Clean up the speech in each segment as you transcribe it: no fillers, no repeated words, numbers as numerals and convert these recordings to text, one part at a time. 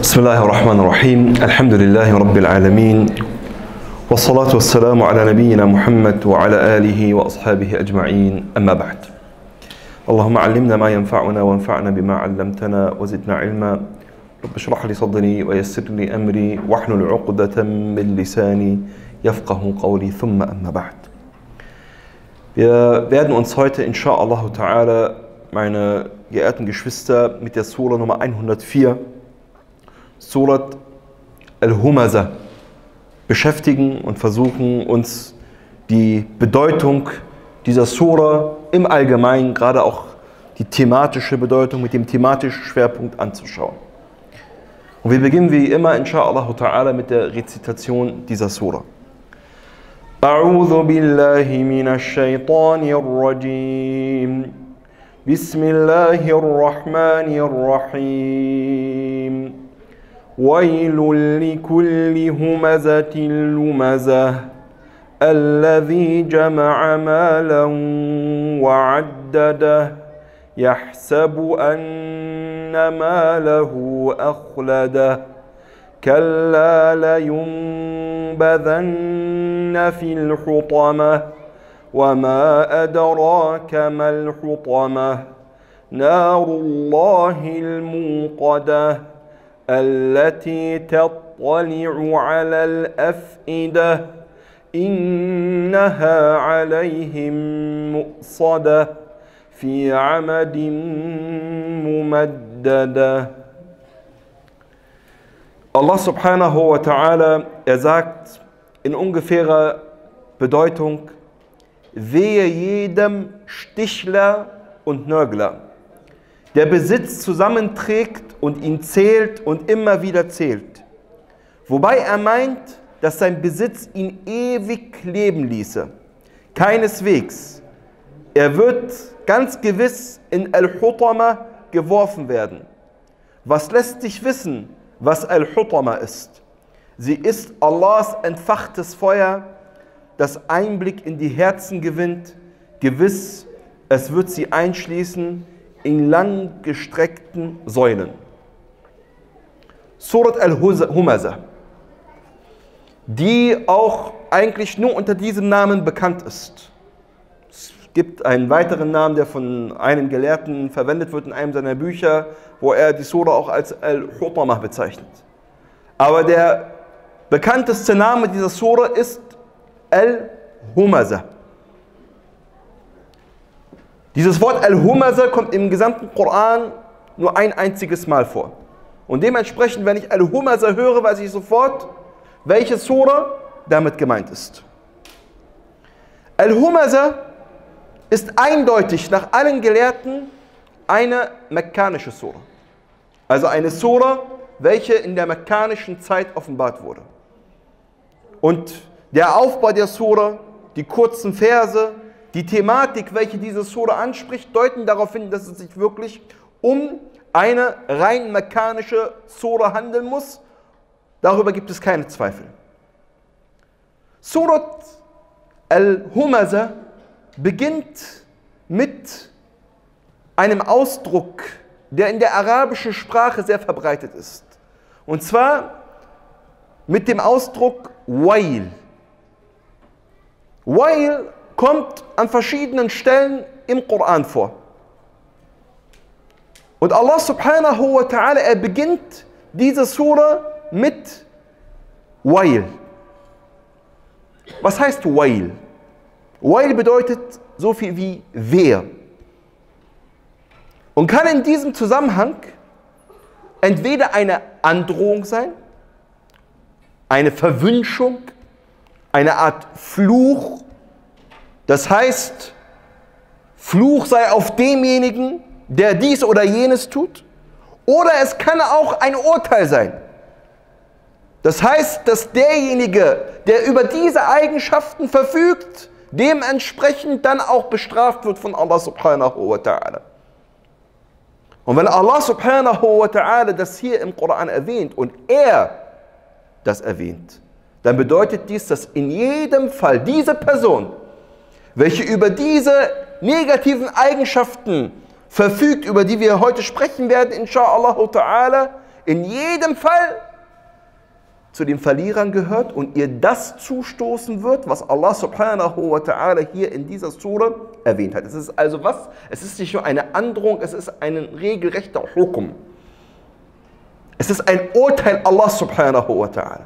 بسم الله الرحمن الرحيم الحمد لله رب العالمين والصلاة والسلام على نبينا محمد وعلى آله وأصحابه أجمعين أما بعد اللهم علمنا ما ينفعنا وانفعنا بما علمتنا وزدنا علما رب اشرح لي صدري ويسر لي أمري واحلل عقدة من لساني يفقه قولي ثم أما بعد. Wir werden uns heute inshallah ta'ala, meine geehrten Geschwister, mit der Sura Nummer 104, Surat Al-Humaza, beschäftigen und versuchen uns die Bedeutung dieser Sura im Allgemeinen, gerade auch die thematische Bedeutung mit dem thematischen Schwerpunkt anzuschauen. Und wir beginnen wie immer inshallah ta'ala mit der Rezitation dieser Sura. A'udhu billahi minash shaitanir rajim. Bismillahir rahmanir rahim. ويل لكل همزة لمزة الذي جمع مالا وعدده يحسب أن ماله أخلده كلا لينبذن في الحطمة وما أدراك ما الحطمة نار الله الموقدة التي تطلع على الأفئدة إنها عليهم مؤصدة في عمد ممددة. Allah subhanahu wa ta'ala, sagt in ungefährer Bedeutung: Wehe jedem Stichler und Nörgler, der Besitz zusammenträgt und ihn zählt und immer wieder zählt. Wobei er meint, dass sein Besitz ihn ewig leben ließe. Keineswegs. Er wird ganz gewiss in Al-Hutama geworfen werden. Was lässt dich wissen, was Al-Hutama ist? Sie ist Allahs entfachtes Feuer, das Einblick in die Herzen gewinnt. Gewiss, es wird sie einschließen in langgestreckten Säulen. Surat Al-Humaza, die auch eigentlich nur unter diesem Namen bekannt ist. Es gibt einen weiteren Namen, der von einem Gelehrten verwendet wird in einem seiner Bücher, wo er die Sura auch als Al-Hutama bezeichnet. Aber der bekannteste Name dieser Sura ist Al-Humaza. Dieses Wort Al-Humaza kommt im gesamten Koran nur ein einziges Mal vor. Und dementsprechend, wenn ich Al-Humaza höre, weiß ich sofort, welche Sura damit gemeint ist. Al-Humaza ist eindeutig nach allen Gelehrten eine mekkanische Sura. Also eine Sura, welche in der mekkanischen Zeit offenbart wurde. Und der Aufbau der Sura, die kurzen Verse, die Thematik, welche diese Sura anspricht, deuten darauf hin, dass es sich wirklich um eine rein mekkanische Sura handeln muss. Darüber gibt es keine Zweifel. Surat Al-Humaza beginnt mit einem Ausdruck, der in der arabischen Sprache sehr verbreitet ist. Und zwar mit dem Ausdruck Wail. Wail kommt an verschiedenen Stellen im Koran vor. Und Allah subhanahu wa ta'ala, er beginnt diese Sura mit Wail. Was heißt Wail? Wail bedeutet so viel wie Wehe. Und kann in diesem Zusammenhang entweder eine Androhung sein, eine Verwünschung, eine Art Fluch. Das heißt, Fluch sei auf demjenigen, der dies oder jenes tut. Oder es kann auch ein Urteil sein. Das heißt, dass derjenige, der über diese Eigenschaften verfügt, dementsprechend dann auch bestraft wird von Allah subhanahu wa ta'ala. Und wenn Allah subhanahu wa ta'ala das hier im Koran erwähnt und er das erwähnt, dann bedeutet dies, dass in jedem Fall diese Person, welche über diese negativen Eigenschaften verfügt, über die wir heute sprechen werden, inshallah ta'ala, in jedem Fall zu den Verlierern gehört und ihr das zustoßen wird, was Allah subhanahu wa ta'ala hier in dieser Sura erwähnt hat. Es ist also was? Es ist nicht nur eine Androhung, es ist ein regelrechter Hukum. Es ist ein Urteil Allah subhanahu wa ta'ala.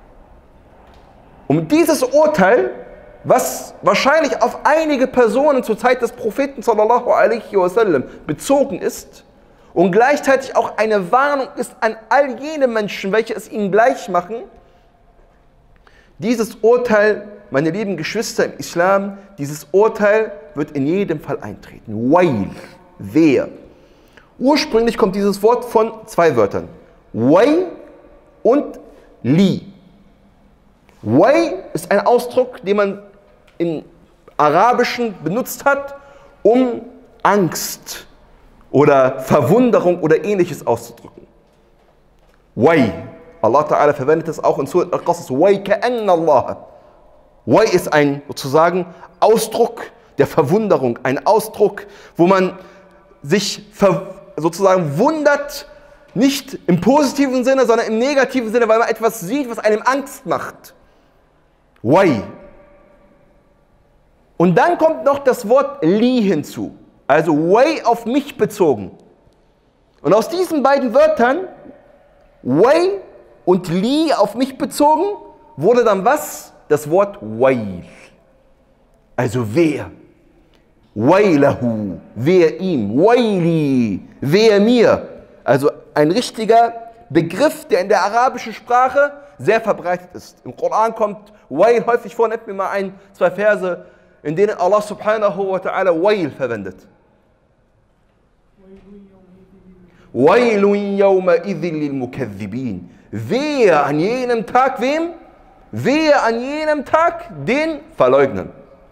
Um dieses Urteil, was wahrscheinlich auf einige Personen zur Zeit des Propheten sallallahu alaihi wasallam bezogen ist und gleichzeitig auch eine Warnung ist an all jene Menschen, welche es ihnen gleich machen, dieses Urteil, meine lieben Geschwister im Islam, dieses Urteil wird in jedem Fall eintreten. Wail, wehe. Ursprünglich kommt dieses Wort von zwei Wörtern. Way und li. Way ist ein Ausdruck, den man im Arabischen benutzt hat, um Angst oder Verwunderung oder Ähnliches auszudrücken. Way. Allah Ta'ala verwendet es auch in Surat Al-Qasas. Way ka'anna Allah. Way ist ein sozusagen Ausdruck der Verwunderung, ein Ausdruck, wo man sich sozusagen wundert, nicht im positiven Sinne, sondern im negativen Sinne, weil man etwas sieht, was einem Angst macht. Way. Und dann kommt noch das Wort li hinzu, also way auf mich bezogen. Und aus diesen beiden Wörtern, way und li auf mich bezogen, wurde dann was? Das Wort wail. Also wehe. Wailahu, wehe ihm. Waili, wehe mir. Also ein richtiger Begriff, der in der arabischen Sprache sehr verbreitet ist. Im Koran kommt Wail häufig vor. Nennt mir mal ein, zwei Verse, in denen Allah subhanahu wa ta'ala Wail verwendet. Wailun yawma idhin lil mukaththibin. Wehe an jenem Tag wem? Wehe an jenem Tag den Verleugnern.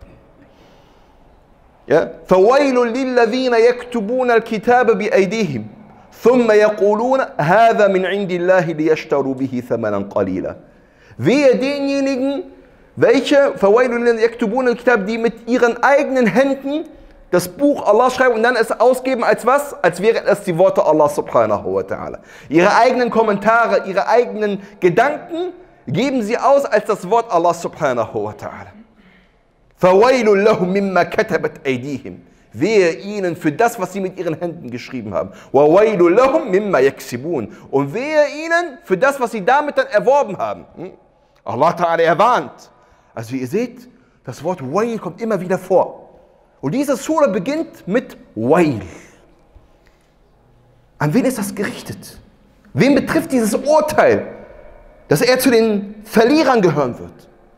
Ja? فَوَيْلٌ لِلَّذِينَ يَكْتُبُونَ الْكِتَابَ بِأَيْدِيهِمْ ثُمَّ يَقُولُونَ هَذَا مِنْ عِنْدِ اللَّهِ لِيَشْتَرُوا بِهِ ثَمَنًا قَلِيلًا. Wehe denjenigen, welche فَوَيْلٌ لِلَّذِينَ يَكْتُبُونَ الْكِتَابَ, die mit ihren eigenen Händen das Buch Allah schreiben und dann es ausgeben als was? Als wären es die Worte Allah subhanahu wa ta'ala. Ihre eigenen Kommentare, ihre eigenen Gedanken geben sie aus als das Wort Allah subhanahu wa ta'ala. فَوَيْلٌ لَهُمْ مِمَّا كَتَبَتْ أَيْدِيهِمْ. Wehe ihnen für das, was sie mit ihren Händen geschrieben haben. وَوَيْلٌ لَهُمْ مِمَّا يَكْسِبُونَ. Und wehe ihnen für das, was sie damit dann erworben haben. Allah ta'ala erwarnt. Also wie ihr seht, das Wort Wail kommt immer wieder vor. Und diese Sura beginnt mit Wail. An wen ist das gerichtet? Wen betrifft dieses Urteil, dass er zu den Verlierern gehören wird?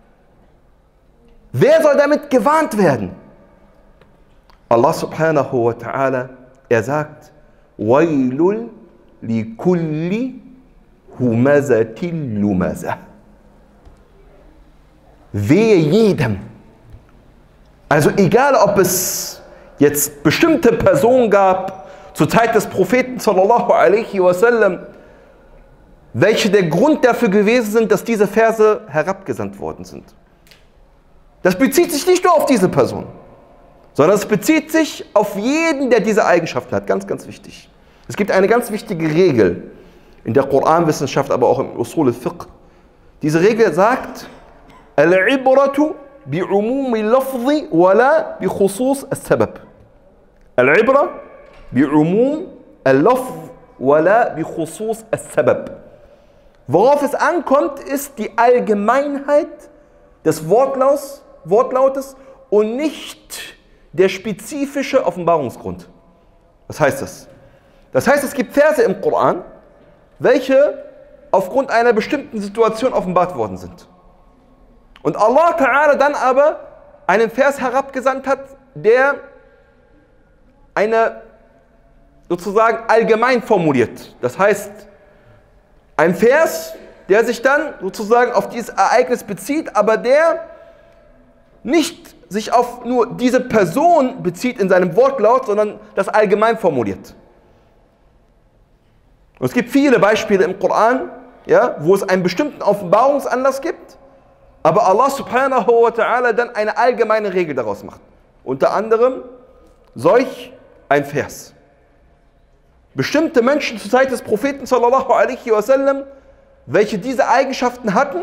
Wer soll damit gewarnt werden? Allah subhanahu wa ta'ala, er sagt, Wailul li kulli humazatil lumaza. Wehe jedem. Also egal, ob es jetzt bestimmte Personen gab, zur Zeit des Propheten sallallahu alaihi wasallam, welche der Grund dafür gewesen sind, dass diese Verse herabgesandt worden sind. Das bezieht sich nicht nur auf diese Person, sondern es bezieht sich auf jeden, der diese Eigenschaften hat. Ganz, ganz wichtig. Es gibt eine ganz wichtige Regel in der Koranwissenschaft, aber auch im Usul al-Fiqh. Diese Regel sagt, Al-Ibratu bi'umumi lafzi wala bi khusus al-sabab. Al-Ibra bi'umum al-lafz wala bi khusus al-sabab. Worauf es ankommt, ist die Allgemeinheit des Wortlautes und nicht der spezifische Offenbarungsgrund. Was heißt das? Das heißt, es gibt Verse im Koran, welche aufgrund einer bestimmten Situation offenbart worden sind. Und Allah Ta'ala dann aber einen Vers herabgesandt hat, der eine sozusagen allgemein formuliert. Das heißt, ein Vers, der sich dann sozusagen auf dieses Ereignis bezieht, aber der nicht sich auf nur diese Person bezieht in seinem Wortlaut, sondern das allgemein formuliert. Und es gibt viele Beispiele im Koran, ja, wo es einen bestimmten Offenbarungsanlass gibt, aber Allah subhanahu wa ta'ala dann eine allgemeine Regel daraus macht. Unter anderem solch ein Vers. bestimmte Menschen zur Zeit des Propheten sallallahu alaihi wasallam, welche diese Eigenschaften hatten.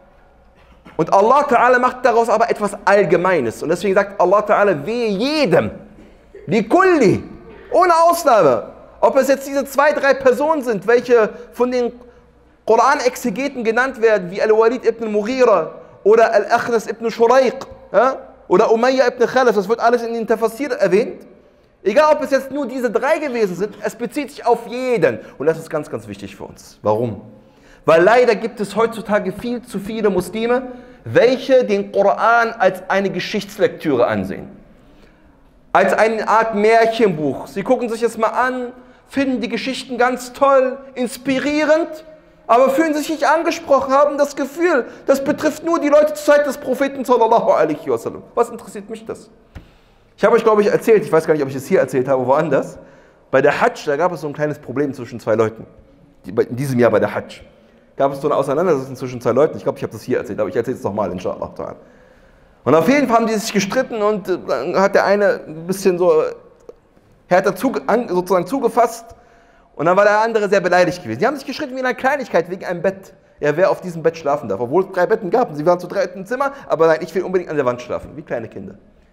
Und Allah Ta'ala macht daraus aber etwas Allgemeines. Und deswegen sagt Allah Ta'ala, wehe jedem, likulli, ohne Ausnahme. Ob es jetzt diese 2, 3 Personen sind, welche von den Koran-Exegeten genannt werden, wie Al-Walid ibn Mughira oder Al-Akhnas ibn Shuraiq, ja? Oder Umayya ibn Khalaf, das wird alles in den Tafasir erwähnt. Egal, ob es jetzt nur diese 3 gewesen sind, es bezieht sich auf jeden. Und das ist ganz, ganz wichtig für uns. Warum? Weil leider gibt es heutzutage viel zu viele Muslime, welche den Koran als eine Geschichtslektüre ansehen. Als eine Art Märchenbuch. Sie gucken sich das mal an, finden die Geschichten ganz toll, inspirierend, aber fühlen sich nicht angesprochen, haben das Gefühl, das betrifft nur die Leute zur Zeit des Propheten sallallahu alaihi wasallam. Was interessiert mich das? Ich habe euch, glaube ich, erzählt, ich weiß gar nicht, ob ich es hier erzählt habe, woanders, bei der Hajj, da gab es so ein kleines Problem zwischen 2 Leuten. In diesem Jahr bei der Hajj gab es so eine Auseinandersetzung zwischen 2 Leuten. Ich glaube, ich habe das hier erzählt, aber ich erzähle es nochmal, inshallah. Und auf jeden Fall haben die sich gestritten und dann hat der eine ein bisschen so härter sozusagen zugefasst und dann war der andere sehr beleidigt gewesen. Die haben sich gestritten wie in einer Kleinigkeit, wegen einem Bett. Ja, wer auf diesem Bett schlafen darf, obwohl es 3 Betten gab. Und sie waren zu 3 im Zimmer, aber nein, ich will unbedingt an der Wand schlafen, wie kleine Kinder.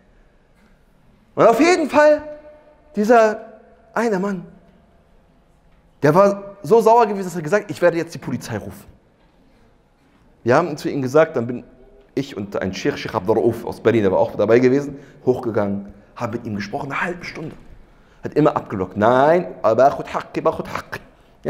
Und auf jeden Fall, dieser eine Mann, der war so sauer gewesen, dass er gesagt hat, ich werde jetzt die Polizei rufen. Wir haben zu ihm gesagt, dann bin ich und ein Sheikh Abdul Rauf aus Berlin, der war auch dabei gewesen, hochgegangen, haben mit ihm gesprochen, eine halbe Stunde. Hat immer abgelockt. Nein, aber ja.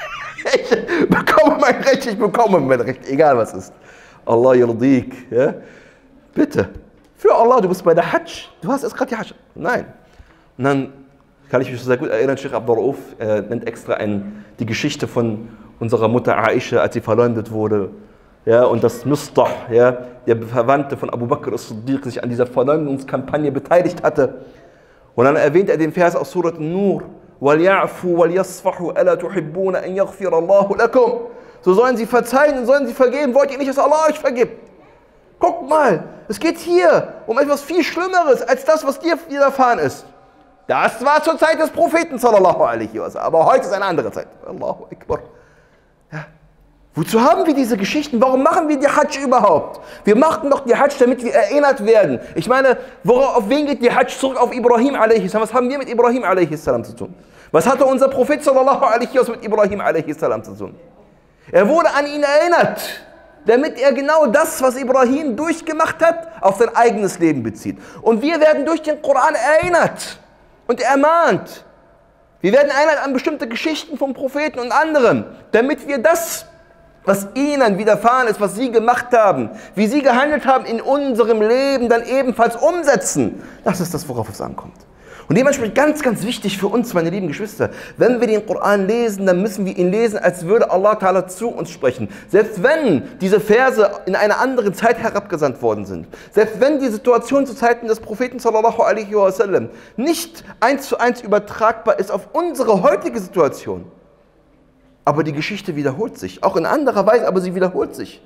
Ich bekomme mein Recht, ich bekomme mein Recht, egal was ist. Allah yardik, ja. Bitte. Für Allah, du bist bei der Hajj. Du hast erst gerade die Hajj. Nein. Und dann kann ich mich sehr gut erinnern, Sheikh Abdul Rauf nennt extra die Geschichte von unserer Mutter Aisha, als sie verleumdet wurde. Ja, und dass Mustah, ja, der Verwandte von Abu Bakr as-Siddiq, sich an dieser Verleumdungskampagne beteiligt hatte. Und dann erwähnt er den Vers aus Surat An-Nur. وَلْيَعْفُوا وَلْيَصْفَحُوا أَلَا تُحِبُّونَ أَنْ يَغْفِرَ اللَّهُ لَكُمْ. So sollen sie verzeihen und sollen sie vergeben. Wollt ihr nicht, dass Allah euch vergibt? Guckt mal, es geht hier um etwas viel Schlimmeres als das, was dir widerfahren ist. Das war zur Zeit des Propheten sallallahu alaihi wasallam, aber heute ist eine andere Zeit. Allahu Akbar. Ja. Wozu haben wir diese Geschichten? Warum machen wir die Hajj überhaupt? Wir machen doch die Hajj, damit wir erinnert werden. Ich meine, auf wen geht die Hajj zurück? Auf Ibrahim a.s. Was haben wir mit Ibrahim a.s. zu tun? Was hatte unser Prophet sallallahu alaihi wasallam mit Ibrahim a.s. zu tun? Er wurde an ihn erinnert, damit er genau das, was Ibrahim durchgemacht hat, auf sein eigenes Leben bezieht. Und wir werden durch den Koran erinnert und ermahnt. Wir werden erinnert an bestimmte Geschichten vom Propheten und anderen, damit wir das, was ihnen widerfahren ist, was sie gemacht haben, wie sie gehandelt haben, in unserem Leben dann ebenfalls umsetzen. Das ist das, worauf es ankommt. Und dementsprechend ganz, ganz wichtig für uns, meine lieben Geschwister, wenn wir den Koran lesen, dann müssen wir ihn lesen, als würde Allah Ta'ala zu uns sprechen. Selbst wenn diese Verse in einer anderen Zeit herabgesandt worden sind, selbst wenn die Situation zu Zeiten des Propheten sallallahu alaihi wasallam nicht 1:1 übertragbar ist auf unsere heutige Situation, aber die Geschichte wiederholt sich, auch in anderer Weise, aber sie wiederholt sich.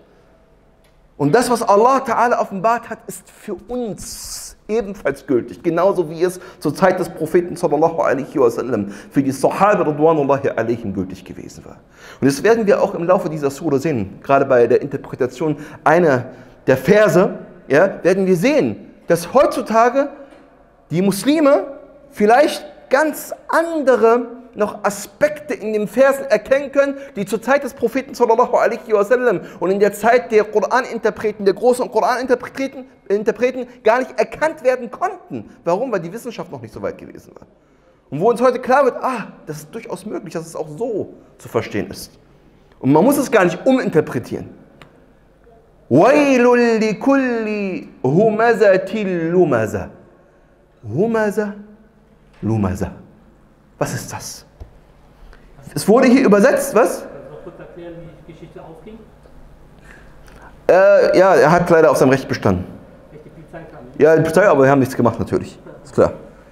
Und das, was Allah Ta'ala offenbart hat, ist für uns ebenfalls gültig, genauso wie es zur Zeit des Propheten sallallahu alaihi wasallam für die Sahaba radwanullahi alaihim gültig gewesen war. Und das werden wir auch im Laufe dieser Sura sehen, gerade bei der Interpretation einer der Verse, ja, werden wir sehen, dass heutzutage die Muslime vielleicht ganz andere noch Aspekte in den Versen erkennen können, die zur Zeit des Propheten sallallahu alaihi wasallam und in der Zeit der Koraninterpreten, der großen Koraninterpreten gar nicht erkannt werden konnten. Warum? Weil die Wissenschaft noch nicht so weit gewesen war. Und wo uns heute klar wird, das ist durchaus möglich, dass es auch so zu verstehen ist. Und man muss es gar nicht uminterpretieren. Wailul likulli humazatil lumaza. Humaza, lumaza. Was ist das? Es wurde hier übersetzt, was? Kannst du noch kurz erklären, wie die Geschichte aufging? Ja, er hat leider auf seinem Recht bestanden. Echt, die Polizei kam? Ja, die Polizei, aber wir haben nichts gemacht natürlich. Ist klar.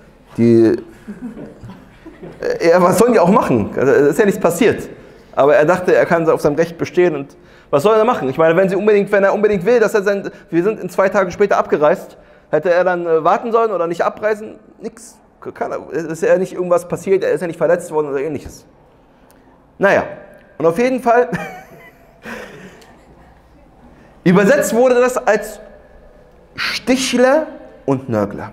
Was sollen die auch machen? Es ist ja nichts passiert. Aber er dachte, er kann auf seinem Recht bestehen und was soll er machen? Ich meine, wenn er unbedingt will, dass wir sind in 2 Tagen später abgereist, hätte er dann warten sollen oder nicht abreisen? Nix. Es ist ja nicht irgendwas passiert, er ist ja nicht verletzt worden oder ähnliches. Naja, und auf jeden Fall, übersetzt wurde das als Stichler und Nörgler.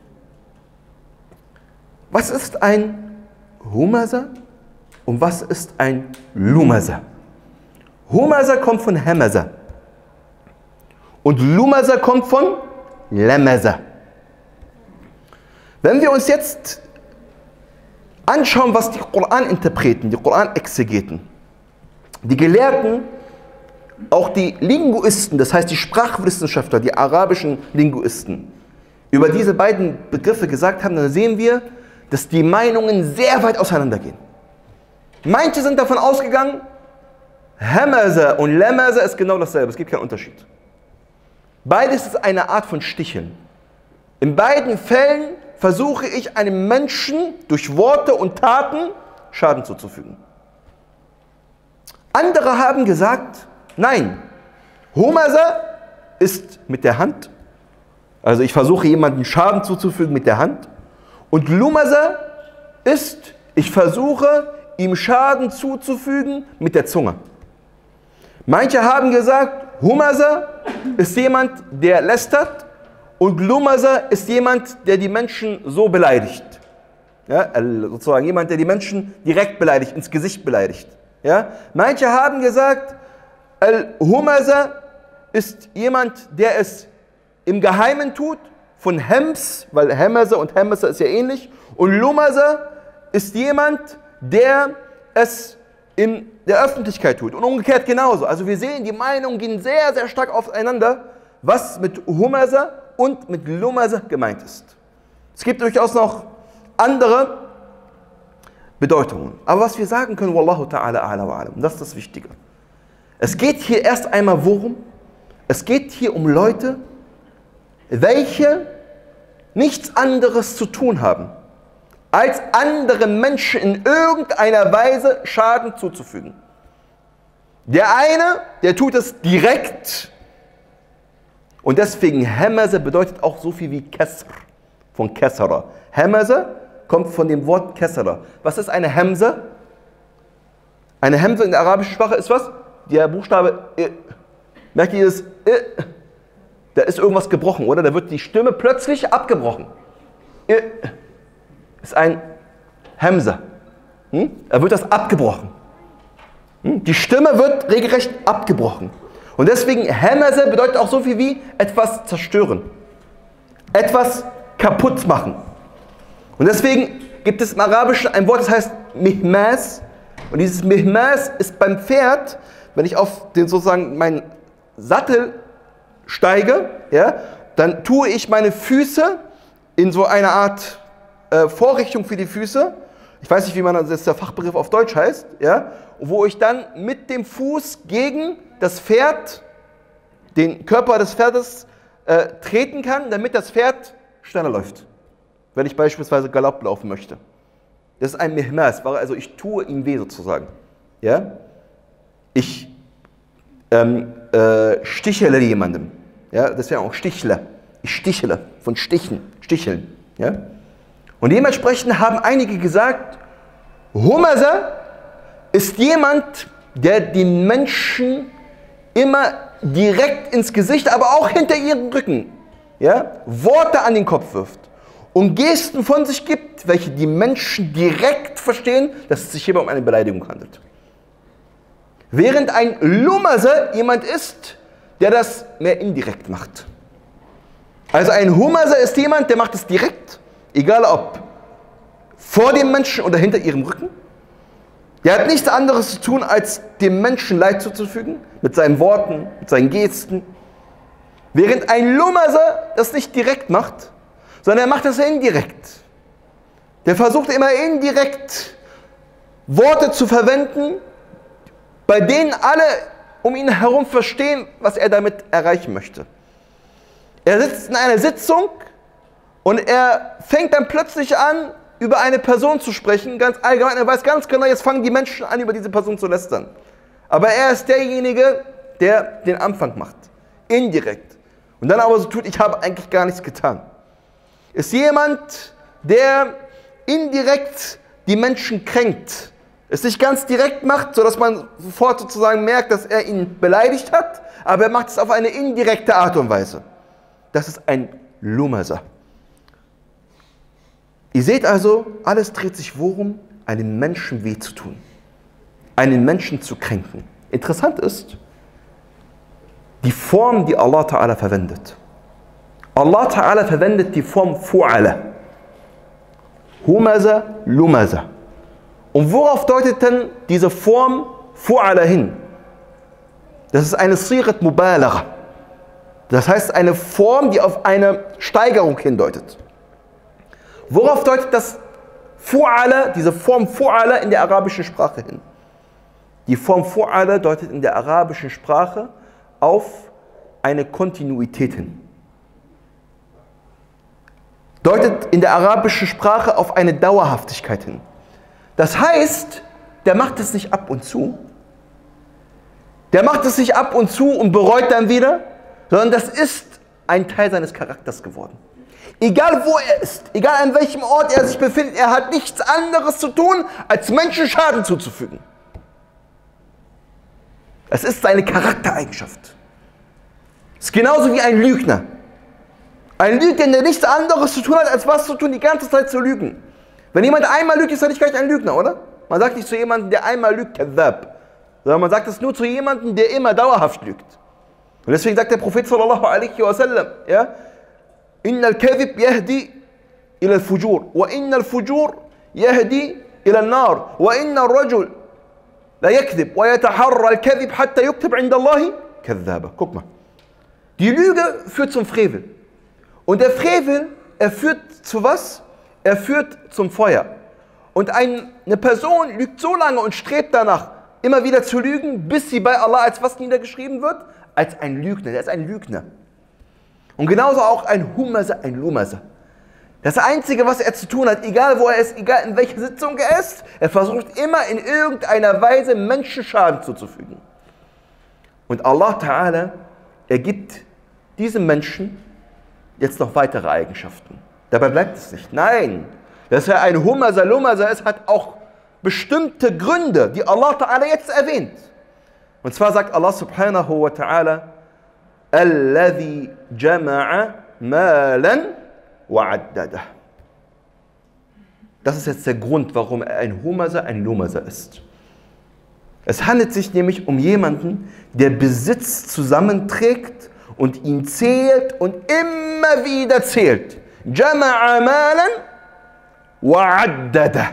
Was ist ein Humaza und was ist ein Lumaza? Humaza kommt von Hamaza und Lumaza kommt von Lamaza. Wenn wir uns jetzt anschauen, was die Koran-Interpreten, die Koran-Exegeten, die Gelehrten, auch die Linguisten, das heißt die Sprachwissenschaftler, die arabischen Linguisten, über diese beiden Begriffe gesagt haben, dann sehen wir, dass die Meinungen sehr weit auseinandergehen. Manche sind davon ausgegangen, Hamaza und Lamaza ist genau dasselbe, es gibt keinen Unterschied. Beides ist eine Art von Sticheln. In beiden Fällen versuche ich einem Menschen durch Worte und Taten Schaden zuzufügen. Andere haben gesagt, nein, Humaza ist mit der Hand, also ich versuche jemandem Schaden zuzufügen mit der Hand, und Lumaza ist, ich versuche ihm Schaden zuzufügen mit der Zunge. Manche haben gesagt, Humaza ist jemand, der lästert, und Lumaza ist jemand, der die Menschen so beleidigt. Ja, sozusagen jemand, der die Menschen direkt beleidigt, ins Gesicht beleidigt. Ja? Manche haben gesagt, Al-Humaza ist jemand, der es im Geheimen tut, von Hems, weil Hamaza und Hamaza ist ja ähnlich, und Lumaza ist jemand, der es in der Öffentlichkeit tut. Und umgekehrt genauso. Also wir sehen, die Meinungen gehen sehr, sehr stark aufeinander, was mit Humaza und mit Lumaza gemeint ist. Es gibt durchaus noch andere Bedeutungen. Aber was wir sagen können, Wallahu ta'ala a'la wa alam, das ist das Wichtige. Es geht hier erst einmal worum? Es geht hier um Leute, welche nichts anderes zu tun haben, als anderen Menschen in irgendeiner Weise Schaden zuzufügen. Der eine, der tut es direkt, und deswegen Hamaza bedeutet auch so viel wie Kasr, von Kasra. Hamaza kommt von dem Wort Kasra. Was ist eine Hamza? Eine Hamza in der arabischen Sprache ist was? Der Buchstabe merkt ihr das? Da ist irgendwas gebrochen, oder? Da wird die Stimme plötzlich abgebrochen. Ist ein Hamza. Da wird das abgebrochen. Die Stimme wird regelrecht abgebrochen. Und deswegen Hamaza bedeutet auch so viel wie etwas zerstören. Etwas kaputt machen. Und deswegen gibt es im Arabischen ein Wort, das heißt Mihmas. Und dieses Mihmas ist beim Pferd, wenn ich auf den sozusagen meinen Sattel steige, ja, dann tue ich meine Füße in so eine Art Vorrichtung für die Füße. Ich weiß nicht, wie man das der Fachbegriff auf Deutsch heißt, ja, wo ich dann mit dem Fuß gegen das Pferd, den Körper des Pferdes treten kann, damit das Pferd schneller läuft. Wenn ich beispielsweise Galopp laufen möchte. Das ist ein Mihmas, also ich tue ihm weh sozusagen. Ja? Ich stichle jemandem. Ja? Das wäre auch Stichler. Ich stichle, von Stichen, Sticheln. Ja? Und dementsprechend haben einige gesagt, Humaza ist jemand, der den Menschen immer direkt ins Gesicht, aber auch hinter ihren Rücken, ja, Worte an den Kopf wirft und Gesten von sich gibt, welche die Menschen direkt verstehen, dass es sich hierbei um eine Beleidigung handelt. Während ein Lumaza jemand ist, der das mehr indirekt macht. Also ein Humaza ist jemand, der macht es direkt, egal ob vor dem Menschen oder hinter ihrem Rücken. Der hat nichts anderes zu tun, als dem Menschen Leid zuzufügen, mit seinen Worten, mit seinen Gesten. Während ein Lumaza das nicht direkt macht, sondern er macht das indirekt. Der versucht immer indirekt Worte zu verwenden, bei denen alle um ihn herum verstehen, was er damit erreichen möchte. Er sitzt in einer Sitzung und er fängt dann plötzlich an, über eine Person zu sprechen, ganz allgemein. Er weiß ganz genau, jetzt fangen die Menschen an, über diese Person zu lästern. Aber er ist derjenige, der den Anfang macht. Indirekt. Und dann aber so tut, ich habe eigentlich gar nichts getan. Ist jemand, der indirekt die Menschen kränkt, es nicht ganz direkt macht, sodass man sofort sozusagen merkt, dass er ihn beleidigt hat, aber er macht es auf eine indirekte Art und Weise. Das ist ein Lumasa. Ihr seht also, alles dreht sich worum? Einem Menschen weh zu tun, einen Menschen zu kränken. Interessant ist, die Form, die Allah Ta'ala verwendet. Allah Ta'ala verwendet die Form Fu'ala. Humaza, Lumaza. Und worauf deutet denn diese Form Fu'ala hin? Das ist eine Sirat Mubalagha. Das heißt eine Form, die auf eine Steigerung hindeutet. Worauf deutet das Fu'ala, diese Form Fu'ala in der arabischen Sprache hin? Die Form Fu'ala deutet in der arabischen Sprache auf eine Kontinuität hin. Deutet in der arabischen Sprache auf eine Dauerhaftigkeit hin. Das heißt, der macht es nicht ab und zu. Der macht es nicht ab und zu und bereut dann wieder, sondern das ist ein Teil seines Charakters geworden. Egal wo er ist, egal an welchem Ort er sich befindet, er hat nichts anderes zu tun, als Menschen Schaden zuzufügen. Es ist seine Charaktereigenschaft. Es ist genauso wie ein Lügner. Ein Lügner, der nichts anderes zu tun hat, als was zu tun, die ganze Zeit zu lügen. Wenn jemand einmal lügt, ist er nicht gleich ein Lügner, oder? Man sagt nicht zu jemandem, der einmal lügt, Kadhab, sondern man sagt es nur zu jemandem, der immer dauerhaft lügt. Und deswegen sagt der Prophet sallallahu alaihi wasallam, ja, Inna al-Kadhib yahdi ila al-Fujur, wa inna al-Fujur yahdi ila al-Nar, wa inna al-Rajul la yakdhib, wa yataharra al-Kadhib hatta yuktab inda Allahi kadhaba. Guck mal. Die Lüge führt zum Frevel. Und der Frevel, er führt zu was? Er führt zum Feuer. Und eine Person lügt so lange und strebt danach, immer wieder zu lügen, bis sie bei Allah als was niedergeschrieben wird? Als ein Lügner. Der ist ein Lügner. Und genauso auch ein Humaza, ein Lumaza. Das Einzige, was er zu tun hat, egal wo er ist, egal in welcher Sitzung er ist, er versucht immer in irgendeiner Weise Menschen Schaden zuzufügen. Und Allah Ta'ala, er gibt diesem Menschen jetzt noch weitere Eigenschaften. Dabei bleibt es nicht. Nein, dass er ein Humaza, Lumaza ist, hat auch bestimmte Gründe, die Allah Ta'ala jetzt erwähnt. Und zwar sagt Allah Subhanahu wa Ta'ala, Alladhi jama'a malan wa'addada. Das ist jetzt der Grund, warum er ein Humaza, ein Lumaza ist. Es handelt sich nämlich um jemanden, der Besitz zusammenträgt und ihn zählt und immer wieder zählt. Jama'a malan wa'addada.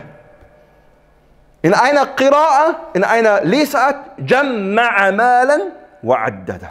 In einer Qira'a, in einer Lesart, Jamma'a malan wa'addada.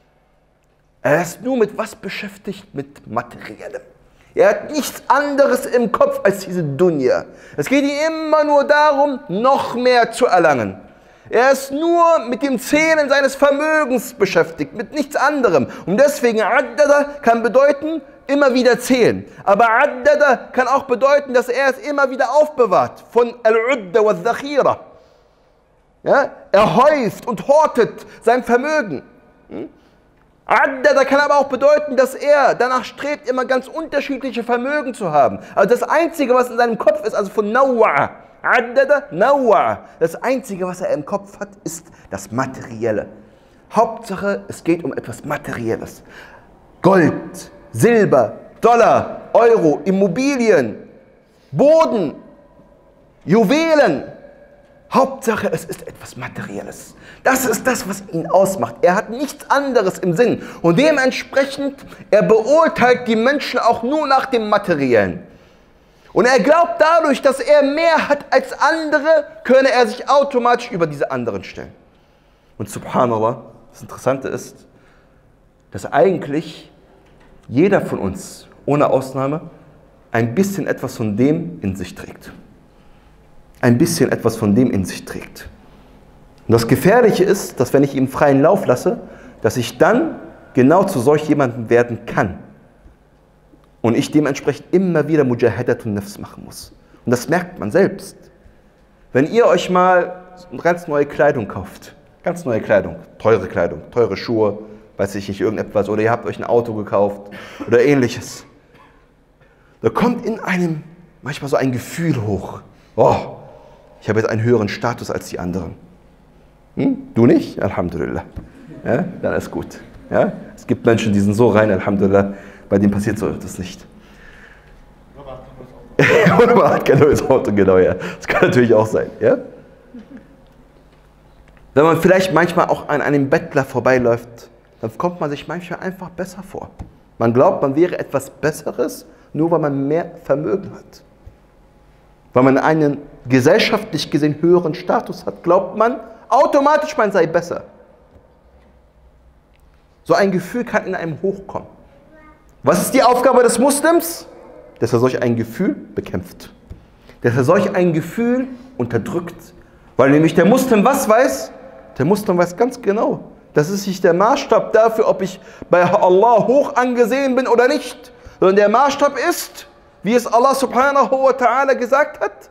Er ist nur mit was beschäftigt? Mit Materiellem. Er hat nichts anderes im Kopf als diese Dunya. Es geht ihm immer nur darum, noch mehr zu erlangen. Er ist nur mit dem Zählen seines Vermögens beschäftigt, mit nichts anderem. Und deswegen, Addada kann bedeuten, immer wieder zählen. Aber Addada kann auch bedeuten, dass er es immer wieder aufbewahrt. Von Al-Udda wa Dhakhira. Ja? Er häuft und hortet sein Vermögen. Addada kann aber auch bedeuten, dass er danach strebt, immer ganz unterschiedliche Vermögen zu haben. Also das Einzige, was in seinem Kopf ist, also von Nawwa'a. Addada, Nawwa'a. Das Einzige, was er im Kopf hat, ist das Materielle. Hauptsache, es geht um etwas Materielles. Gold, Silber, Dollar, Euro, Immobilien, Boden, Juwelen. Hauptsache, es ist etwas Materielles. Das ist das, was ihn ausmacht. Er hat nichts anderes im Sinn. Und dementsprechend, er beurteilt die Menschen auch nur nach dem Materiellen. Und er glaubt dadurch, dass er mehr hat als andere, könne er sich automatisch über diese anderen stellen. Und subhanallah, das Interessante ist, dass eigentlich jeder von uns, ohne Ausnahme, ein bisschen etwas von dem in sich trägt. Ein bisschen etwas von dem in sich trägt. Und das Gefährliche ist, dass wenn ich ihm freien Lauf lasse, dass ich dann genau zu solch jemandem werden kann. Und ich dementsprechend immer wieder Mujahadatun Nafs machen muss. Und das merkt man selbst. Wenn ihr euch mal ganz neue Kleidung kauft, ganz neue Kleidung, teure Schuhe, weiß ich nicht, irgendetwas, oder ihr habt euch ein Auto gekauft oder ähnliches. Da kommt in einem manchmal so ein Gefühl hoch. Oh, ich habe jetzt einen höheren Status als die anderen. Du nicht? Alhamdulillah. Ja, dann ist gut. Ja? Es gibt Menschen, die sind so rein, Alhamdulillah, bei denen passiert so etwas nicht. Oder man hat kein neues Auto, genau, ja. Das kann natürlich auch sein. Ja? Wenn man vielleicht manchmal auch an einem Bettler vorbeiläuft, dann kommt man sich manchmal einfach besser vor. Man glaubt, man wäre etwas Besseres, nur weil man mehr Vermögen hat. Weil man einen gesellschaftlich gesehen höheren Status hat, glaubt man automatisch, man sei besser. So ein Gefühl kann in einem hochkommen. Was ist die Aufgabe des Muslims? Dass er solch ein Gefühl bekämpft. Dass er solch ein Gefühl unterdrückt. Weil nämlich der Muslim was weiß? Der Muslim weiß ganz genau, das ist nicht der Maßstab dafür, ob ich bei Allah hoch angesehen bin oder nicht. Sondern der Maßstab ist, wie es Allah subhanahu wa ta'ala gesagt hat,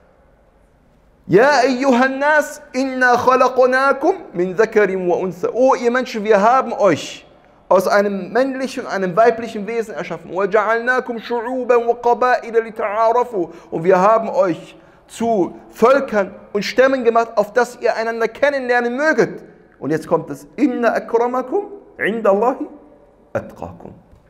Ja ayyuhan nas, inna khalaqnakum min dhakarin wa unsa. Oh ihr Menschen, wir haben euch aus einem männlichen und einem weiblichen Wesen erschaffen. وَجَعَلْنَاكُمْ شُعُوبًا وَقَبَائِلَ لِتَعَارَفُوا. Und wir haben euch zu Völkern und Stämmen gemacht, auf das ihr einander kennenlernen möget. Und jetzt kommt es, inna akramakum indallahi atqakum.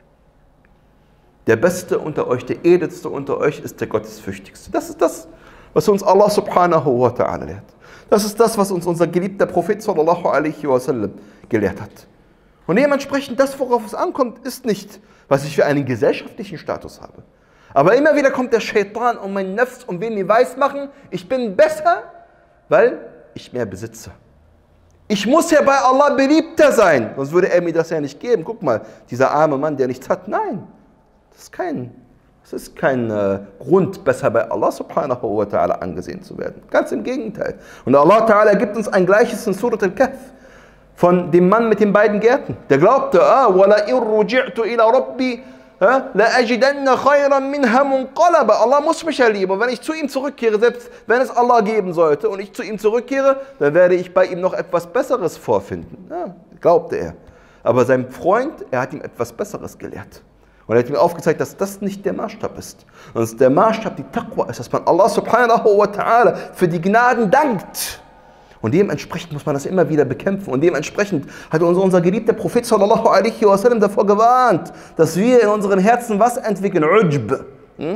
Der Beste unter euch, der Edelste unter euch ist der Gottesfürchtigste. Das ist das, was uns Allah subhanahu wa ta'ala lehrt. Das ist das, was uns unser geliebter Prophet sallallahu alaihi wasallam gelehrt hat. Und dementsprechend, das, worauf es ankommt, ist nicht, was ich für einen gesellschaftlichen Status habe. Aber immer wieder kommt der Shaitan und mein Nafs und will mir weismachen, ich bin besser, weil ich mehr besitze. Ich muss ja bei Allah beliebter sein, sonst würde er mir das ja nicht geben. Guck mal, dieser arme Mann, der nichts hat. Nein, das ist kein Grund, besser bei Allah subhanahu wa ta'ala angesehen zu werden. Ganz im Gegenteil. Und Allah ta'ala gibt uns ein Gleiches in Surat al-Kahf von dem Mann mit den beiden Gärten. Der glaubte, وَلَئِنْ رُجِعْتُ إِلَى رَبِّي لَأَجِدَنَّ خَيْرًا مِنْهَا مُنْقَلَبًا. Allah muss mich ja lieben. Und wenn ich zu ihm zurückkehre, selbst wenn es Allah geben sollte und ich zu ihm zurückkehre, dann werde ich bei ihm noch etwas Besseres vorfinden. Ja, glaubte er. Aber sein Freund, er hat ihm etwas Besseres gelehrt. Und er hat ihm aufgezeigt, dass das nicht der Maßstab ist. Und dass der Maßstab die Taqwa ist, dass man Allah subhanahu wa ta'ala für die Gnaden dankt. Und dementsprechend muss man das immer wieder bekämpfen. Und dementsprechend hat unser geliebter Prophet sallallahu alaihi wasallam davor gewarnt, dass wir in unseren Herzen was entwickeln? Ujb.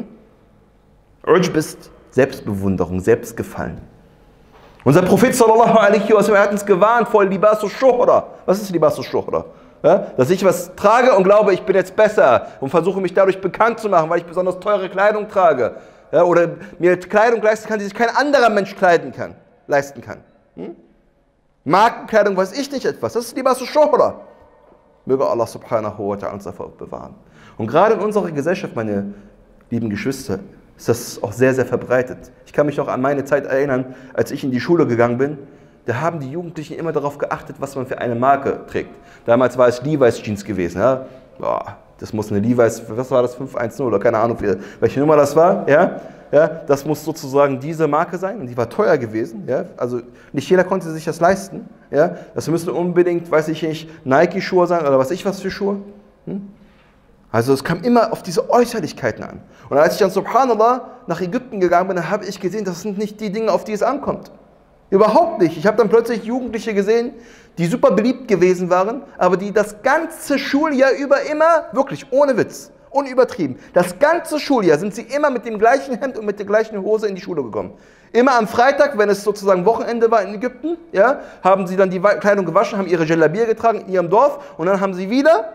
Ujb ist Selbstbewunderung, Selbstgefallen. Unser Prophet sallallahu alaihi wasallam hat uns gewarnt vor Libasu Shuhra. Was ist Libasu Shuhra? Ja, dass ich was trage und glaube, ich bin jetzt besser und versuche mich dadurch bekannt zu machen, weil ich besonders teure Kleidung trage. Ja, oder mir Kleidung leisten kann, die sich kein anderer Mensch leisten kann. Markenkleidung, weiß ich nicht etwas. Das ist Libasu Shuhra. Möge Allah subhanahu wa ta'ala uns davor bewahren. Und gerade in unserer Gesellschaft, meine lieben Geschwister, ist das auch sehr, sehr verbreitet. Ich kann mich noch an meine Zeit erinnern, als ich in die Schule gegangen bin. Da haben die Jugendlichen immer darauf geachtet, was man für eine Marke trägt. Damals war es Levi's Jeans gewesen. Ja? Boah, das muss eine Levi's, was war das, 510 oder keine Ahnung, welche Nummer das war. Ja? Ja, das muss sozusagen diese Marke sein und die war teuer gewesen. Ja? Also nicht jeder konnte sich das leisten. Ja? Das müsste unbedingt, weiß ich nicht, Nike-Schuhe sein oder was ich was für Schuhe. Also es kam immer auf diese Äußerlichkeiten an. Und als ich dann, subhanallah, nach Ägypten gegangen bin, dann habe ich gesehen, das sind nicht die Dinge, auf die es ankommt. Überhaupt nicht. Ich habe dann plötzlich Jugendliche gesehen, die super beliebt gewesen waren, aber die das ganze Schuljahr über immer, wirklich ohne Witz, unübertrieben, das ganze Schuljahr sind sie immer mit dem gleichen Hemd und mit der gleichen Hose in die Schule gekommen. Immer am Freitag, wenn es sozusagen Wochenende war in Ägypten, ja, haben sie dann die Kleidung gewaschen, haben ihre Jalabir getragen in ihrem Dorf und dann haben sie wieder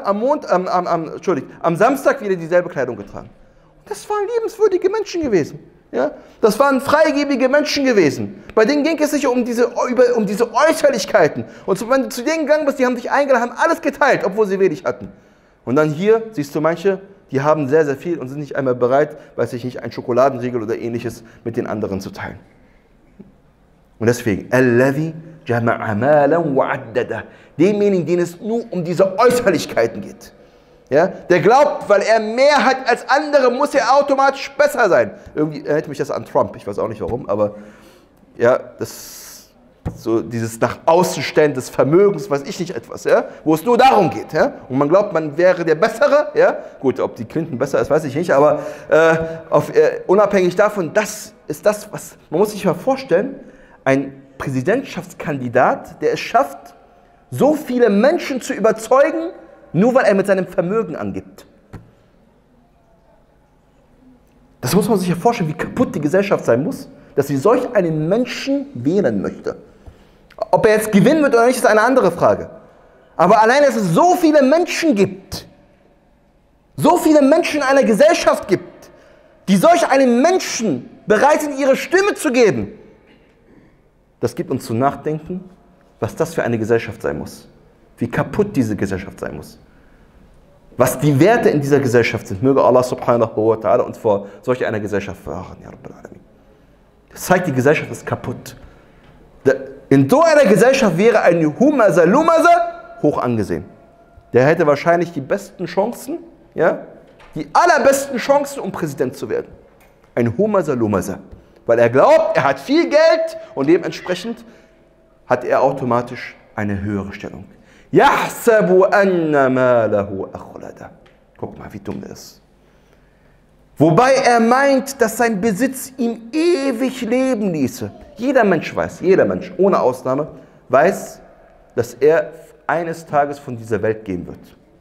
am Samstag wieder dieselbe Kleidung getragen. Und das waren liebenswürdige Menschen gewesen. Ja? Das waren freigebige Menschen gewesen. Bei denen ging es nicht um diese Äußerlichkeiten. Und wenn du zu denen gegangen bist, die haben dich eingeladen, haben alles geteilt, obwohl sie wenig hatten. Und dann hier siehst du manche, die haben sehr, sehr viel und sind nicht einmal bereit, weiß ich nicht, einen Schokoladenriegel oder ähnliches mit den anderen zu teilen. Und deswegen, Alladhi jama'a malan wa addada. Demjenigen, denen es nur um diese Äußerlichkeiten geht. Ja? Der glaubt, weil er mehr hat als andere, muss er automatisch besser sein. Irgendwie erinnert mich das an Trump, ich weiß auch nicht warum, aber ja, das so dieses nach außen stellen des Vermögens, weiß ich nicht etwas, ja, wo es nur darum geht. Ja, und man glaubt, man wäre der Bessere. Ja, gut, ob die Clinton besser ist, weiß ich nicht, aber unabhängig davon, das ist das, was man muss sich mal vorstellen, ein Präsidentschaftskandidat, der es schafft, so viele Menschen zu überzeugen, nur weil er mit seinem Vermögen angibt. Das muss man sich ja vorstellen, wie kaputt die Gesellschaft sein muss, dass sie solch einen Menschen wählen möchte. Ob er jetzt gewinnen wird oder nicht, ist eine andere Frage. Aber allein, dass es so viele Menschen gibt, so viele Menschen in einer Gesellschaft gibt, die solch einem Menschen bereit sind, ihre Stimme zu geben, das gibt uns zu nachdenken, was das für eine Gesellschaft sein muss. Wie kaputt diese Gesellschaft sein muss. Was die Werte in dieser Gesellschaft sind. Möge Allah subhanahu wa ta'ala uns vor solch einer Gesellschaft bewahren. Ja Rabbil Alamin. Das zeigt, die Gesellschaft ist kaputt. In so einer Gesellschaft wäre ein Humaza Lumaza hoch angesehen. Der hätte wahrscheinlich die besten Chancen, ja, die allerbesten Chancen, um Präsident zu werden. Ein Humaza Lumaza. Weil er glaubt, er hat viel Geld und dementsprechend hat er automatisch eine höhere Stellung. Yahsabu anna malahu akhlada. Guck mal, wie dumm der ist. Wobei er meint, dass sein Besitz ihm ewig leben ließe. Jeder Mensch weiß, jeder Mensch, ohne Ausnahme, weiß, dass er eines Tages von dieser Welt gehen wird.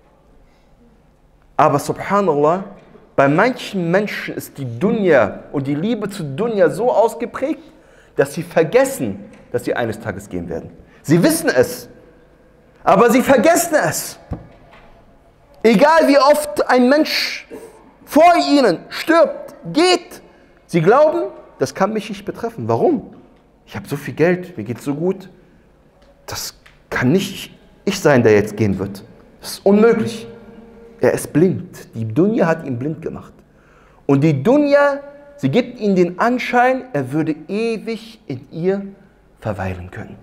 Aber subhanallah, bei manchen Menschen ist die Dunya und die Liebe zu Dunya so ausgeprägt, dass sie vergessen, dass sie eines Tages gehen werden. Sie wissen es, aber sie vergessen es. Egal wie oft ein Mensch vor ihnen stirbt, geht, sie glauben, das kann mich nicht betreffen. Warum? Ich habe so viel Geld, mir geht es so gut. Das kann nicht ich sein, der jetzt gehen wird. Das ist unmöglich. Er ist blind. Die Dunya hat ihn blind gemacht. Und die Dunya, sie gibt ihm den Anschein, er würde ewig in ihr verweilen können.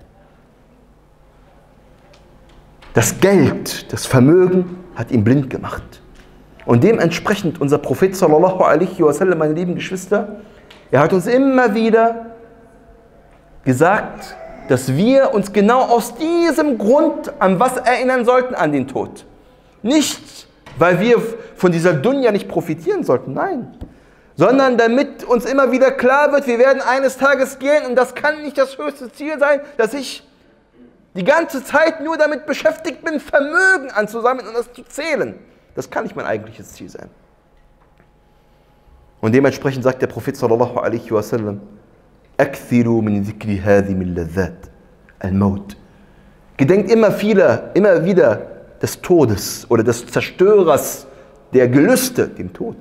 Das Geld, das Vermögen hat ihn blind gemacht. Und dementsprechend unser Prophet sallallahu alaihi wasallam, meine lieben Geschwister, er hat uns immer wieder gesagt, dass wir uns genau aus diesem Grund an was erinnern sollten? An den Tod. Nicht, weil wir von dieser Dunya nicht profitieren sollten, nein. Sondern damit uns immer wieder klar wird, wir werden eines Tages gehen und das kann nicht das höchste Ziel sein, dass ich die ganze Zeit nur damit beschäftigt bin, Vermögen anzusammeln und das zu zählen. Das kann nicht mein eigentliches Ziel sein. Und dementsprechend sagt der Prophet sallallahu alaihi wasallam, Akthiru min dhikri hadhi min ladhat al-Maut. Gedenkt immer wieder des Todes oder des Zerstörers der Gelüste, dem Tod.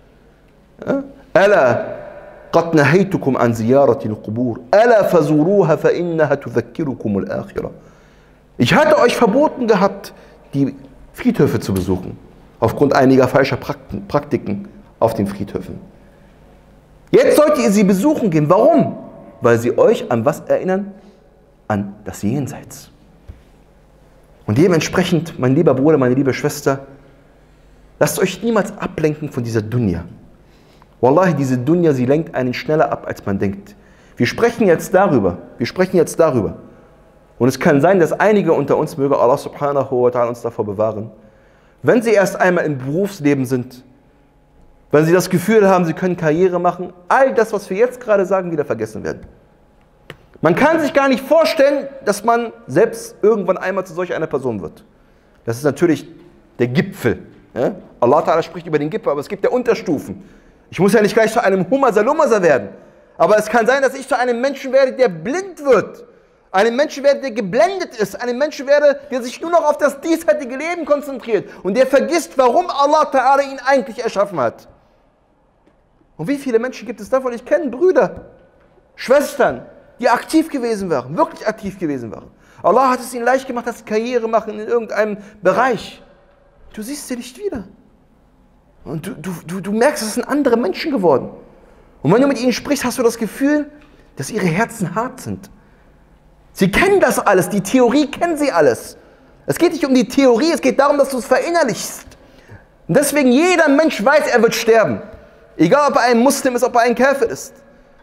Ala qad nahaytukum an ziyarati al-qubur. Ala fazuruha fa innaha tudhakkirukum al-akhirah. Ich hatte euch verboten gehabt, die Friedhöfe zu besuchen, aufgrund einiger falscher Praktiken auf den Friedhöfen. Jetzt sollt ihr sie besuchen gehen. Warum? Weil sie euch an was erinnern? An das Jenseits. Und dementsprechend, mein lieber Bruder, meine liebe Schwester, lasst euch niemals ablenken von dieser Dunya. Wallahi, diese Dunya, sie lenkt einen schneller ab, als man denkt. Wir sprechen jetzt darüber. Und es kann sein, dass einige unter uns, möge Allah subhanahu wa ta'ala uns davor bewahren, wenn sie erst einmal im Berufsleben sind, wenn sie das Gefühl haben, sie können Karriere machen, all das, was wir jetzt gerade sagen, wieder vergessen werden. Man kann sich gar nicht vorstellen, dass man selbst irgendwann einmal zu solch einer Person wird. Das ist natürlich der Gipfel. Ja? Allah Ta'ala spricht über den Gipfel, aber es gibt ja Unterstufen. Ich muss ja nicht gleich zu einem Humaza Lumaza werden. Aber es kann sein, dass ich zu einem Menschen werde, der blind wird. Einem Menschen werde, der geblendet ist. Einem Menschen werde, der sich nur noch auf das diesseitige Leben konzentriert. Und der vergisst, warum Allah Ta'ala ihn eigentlich erschaffen hat. Und wie viele Menschen gibt es davon? Ich kenne Brüder, Schwestern, die aktiv gewesen waren, wirklich aktiv gewesen waren. Allah hat es ihnen leicht gemacht, dass sie Karriere machen in irgendeinem Bereich. Du siehst sie nicht wieder. Und du merkst, es sind andere Menschen geworden. Und wenn du mit ihnen sprichst, hast du das Gefühl, dass ihre Herzen hart sind. Sie kennen das alles, die Theorie kennen sie alles. Es geht nicht um die Theorie, es geht darum, dass du es verinnerlichst. Und deswegen, jeder Mensch weiß, er wird sterben. Egal, ob er ein Muslim ist, ob er ein Kafir ist.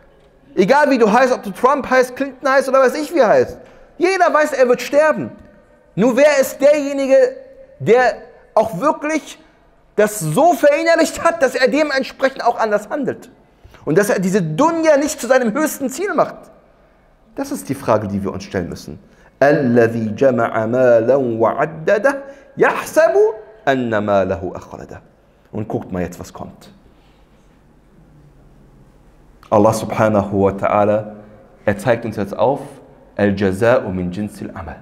Egal wie du heißt, ob du Trump heißt, Clinton heißt oder weiß ich wie heißt. Jeder weiß, er wird sterben. Nur wer ist derjenige, der auch wirklich das so verinnerlicht hat, dass er dementsprechend auch anders handelt. Und dass er diese Dunya nicht zu seinem höchsten Ziel macht. Das ist die Frage, die wir uns stellen müssen. الَّذِي جَمَعَ مَالًا وَعَدَّدَهُ يَحْسَبُ أَنَّ مَالَهُ أَخْلَدَهُ. Und guckt mal jetzt, was kommt. Allah subhanahu wa ta'ala, er zeigt uns jetzt auf, Al-Jaza'u min jinsil amal.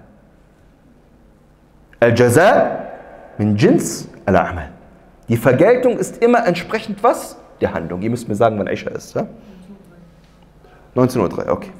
Al-Jaza' min jins al-amal. Die Vergeltung ist immer entsprechend was? Der Handlung. Ihr müsst mir sagen, wann Isha ist. Ja? 19:03 Uhr, okay.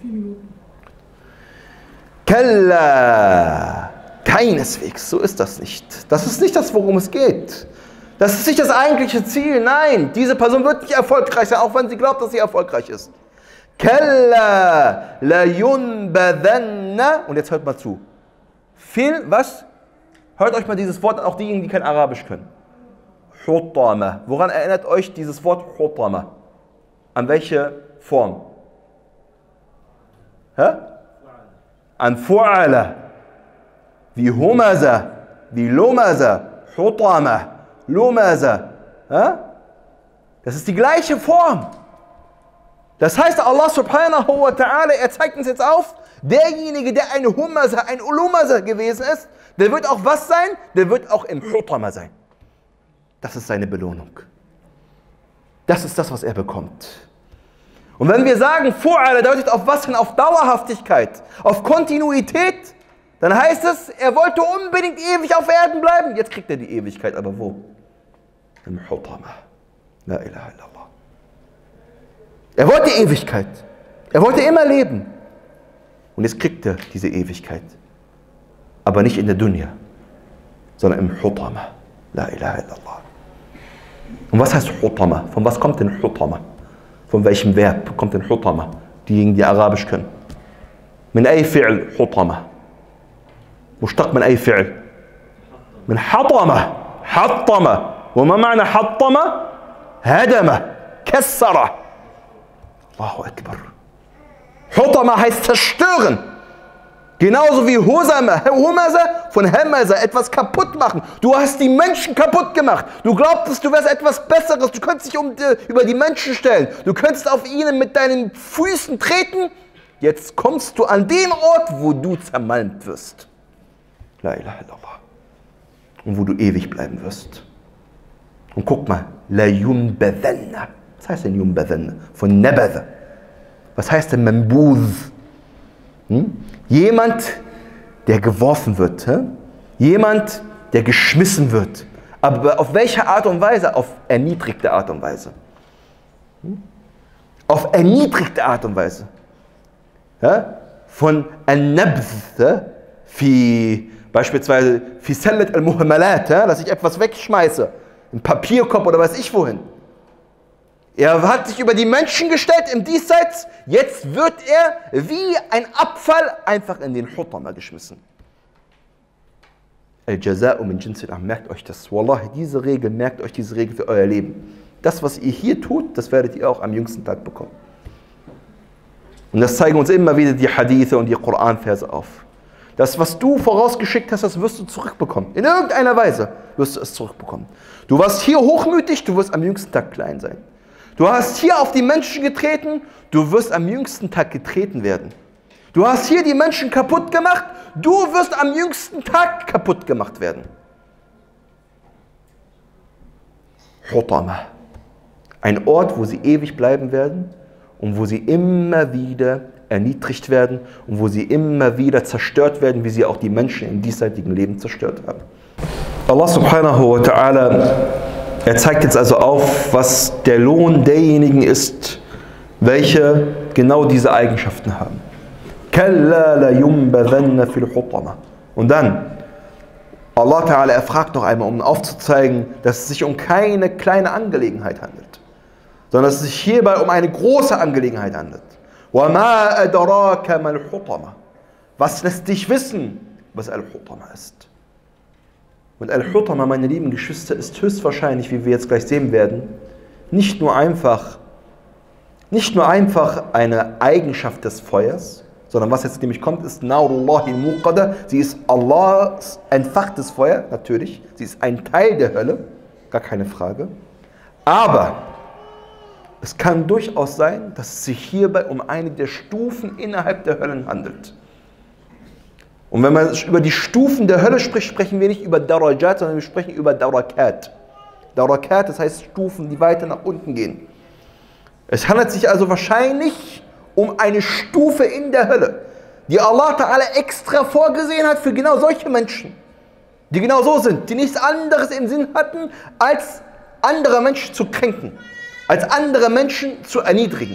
Kalla. Keineswegs, so ist das nicht. Das ist nicht das, worum es geht. Das ist nicht das eigentliche Ziel. Nein, diese Person wird nicht erfolgreich sein, auch wenn sie glaubt, dass sie erfolgreich ist. Kalla la yunbadanna. Und jetzt hört mal zu. Viel, was? Hört euch mal dieses Wort an, auch diejenigen, die kein Arabisch können. Hutama. Woran erinnert euch dieses Wort Hutama? An welche Form? Hä? An Fu'ala. Wie Humaza. Wie Lumaza. Hutama. Lumaza. Das ist die gleiche Form. Das heißt, Allah subhanahu wa ta'ala, er zeigt uns jetzt auf, derjenige, der ein Humaza, ein Lumaza gewesen ist, der wird auch was sein? Der wird auch im Hutama sein. Das ist seine Belohnung. Das ist das, was er bekommt. Und wenn wir sagen, Fu'ala deutet auf was hin? Auf Dauerhaftigkeit, auf Kontinuität, dann heißt es, er wollte unbedingt ewig auf Erden bleiben. Jetzt kriegt er die Ewigkeit, aber wo? Im Hutama. La ilaha illallah. Er wollte Ewigkeit. Er wollte immer leben. Und jetzt kriegt er diese Ewigkeit. Aber nicht in der Dunya, sondern im Hutama. La ilaha illallah. Und was heißt Hutama? Von was kommt denn Hutama? Von welchem Verb kommt denn Hutama? Diejenigen, die Arabisch können. Min ay fi'l Hutama. مشتق من أي فعل؟ من حطمة. حطمة. وما معنى حطمة؟ هدمة. كسرة. Allahu Akbar. Hutama heißt zerstören. Genauso wie Humaza von Hamaza, etwas kaputt machen. Du hast die Menschen kaputt gemacht. Du glaubtest, du wärst etwas Besseres. Du könntest dich über die Menschen stellen. Du könntest auf ihnen mit deinen Füßen treten. Jetzt kommst du an den Ort, wo du zermalmt wirst. La ilaha illallah. Und wo du ewig bleiben wirst. Und guck mal, la yunbadhanna. Was heißt denn yunbadhanna? Von nabadha. Was heißt denn mambuz? Jemand, der geworfen wird. Jemand, der geschmissen wird. Aber auf welche Art und Weise? Auf erniedrigte Art und Weise. Auf erniedrigte Art und Weise. Von an-nabdh, beispielsweise fi sallat al-muhammalat, dass ich etwas wegschmeiße, einen Papierkorb oder weiß ich wohin. Er hat sich über die Menschen gestellt im Diesseits, jetzt wird er wie ein Abfall einfach in den Hutama geschmissen. Al-Jaza'u min jinsil amal. Merkt euch das. Wallahi, merkt euch diese Regel für euer Leben. Das, was ihr hier tut, das werdet ihr auch am jüngsten Tag bekommen. Und das zeigen uns immer wieder die Hadithe und die Koranverse auf. Das, was du vorausgeschickt hast, das wirst du zurückbekommen. In irgendeiner Weise wirst du es zurückbekommen. Du warst hier hochmütig, du wirst am jüngsten Tag klein sein. Du hast hier auf die Menschen getreten, du wirst am jüngsten Tag getreten werden. Du hast hier die Menschen kaputt gemacht, du wirst am jüngsten Tag kaputt gemacht werden. Hutama. Ein Ort, wo sie ewig bleiben werden und wo sie immer wieder erniedrigt werden und wo sie immer wieder zerstört werden, wie sie auch die Menschen im diesseitigen Leben zerstört haben. Allah subhanahu wa ta'ala, er zeigt jetzt also auf, was der Lohn derjenigen ist, welche genau diese Eigenschaften haben. Kalla la yunbadhanna fil hutama. Und dann, Allah ta'ala, er fragt noch einmal, um aufzuzeigen, dass es sich um keine kleine Angelegenheit handelt, sondern dass es sich hierbei um eine große Angelegenheit handelt. وَمَا أَدْرَاكَ مَا الْحُطَمَةُ. Was lässt dich wissen, was Al-Hutama ist? Und Al-Hutama, meine lieben Geschwister, ist höchstwahrscheinlich, wie wir jetzt gleich sehen werden, nicht nur einfach nicht nur einfach eine Eigenschaft des Feuers, sondern was jetzt nämlich kommt, ist Narullahi Muqada. Sie ist Allahs entfachtes Feuer, natürlich. Sie ist ein Teil der Hölle, gar keine Frage. Aber es kann durchaus sein, dass es sich hierbei um eine der Stufen innerhalb der Höllen handelt. Und wenn man über die Stufen der Hölle spricht, sprechen wir nicht über Darajat, sondern wir sprechen über Darakat. Darakat, das heißt Stufen, die weiter nach unten gehen. Es handelt sich also wahrscheinlich um eine Stufe in der Hölle, die Allah Ta'ala extra vorgesehen hat für genau solche Menschen, die genau so sind, die nichts anderes im Sinn hatten, als andere Menschen zu kränken, als andere Menschen zu erniedrigen.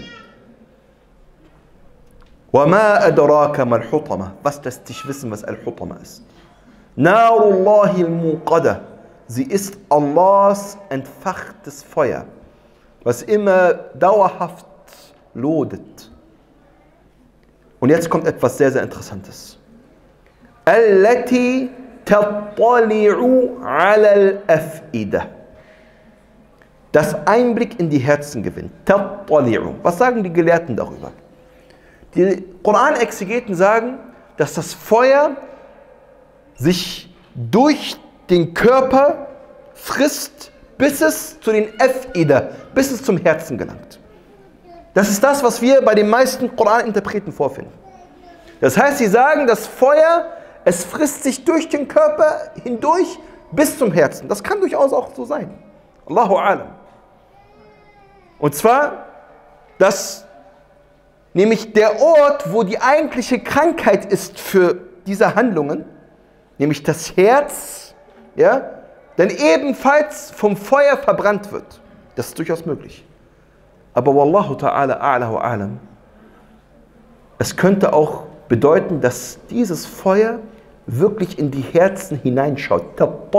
وَمَا أَدْرَاكَ مَا الْحُطَمَةِ. Was lässt dich wissen, was Al-Hutama ist? نَارُ اللَّهِ الْمُوقَدَةِ. Sie ist Allahs entfachtes Feuer, was immer dauerhaft lodet. Und jetzt kommt etwas sehr, sehr Interessantes. الَّتِي تَطَّلِعُ عَلَى الْأَفْئِدَةِ. Das Einblick in die Herzen gewinnt. تَطَّلِعُ. Was sagen die Gelehrten darüber? Die Koran-Exegeten sagen, dass das Feuer sich durch den Körper frisst, bis es zu den Af'ida, bis es zum Herzen gelangt. Das ist das, was wir bei den meisten Koran-Interpreten vorfinden. Das heißt, sie sagen, das Feuer, es frisst sich durch den Körper hindurch bis zum Herzen. Das kann durchaus auch so sein. Allahu Alam. Und zwar, dass nämlich der Ort, wo die eigentliche Krankheit ist für diese Handlungen, nämlich das Herz, ja, dann ebenfalls vom Feuer verbrannt wird. Das ist durchaus möglich. Aber Wallahu ta'ala a'la wa a'lam, es könnte auch bedeuten, dass dieses Feuer wirklich in die Herzen hineinschaut.